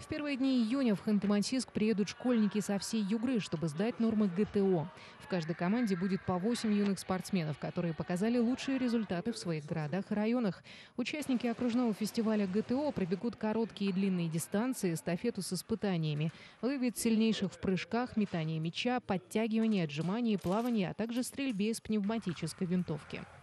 В первые дни июня в Ханты-Мансийск приедут школьники со всей Югры, чтобы сдать нормы ГТО. В каждой команде будет по 8 юных спортсменов, которые показали лучшие результаты в своих городах и районах. Участники окружного фестиваля ГТО пробегут короткие и длинные дистанции, эстафету с испытаниями, выявят сильнейших в прыжках, метании мяча, подтягивании, отжимании, плавании, а также стрельбе из пневматической винтовки.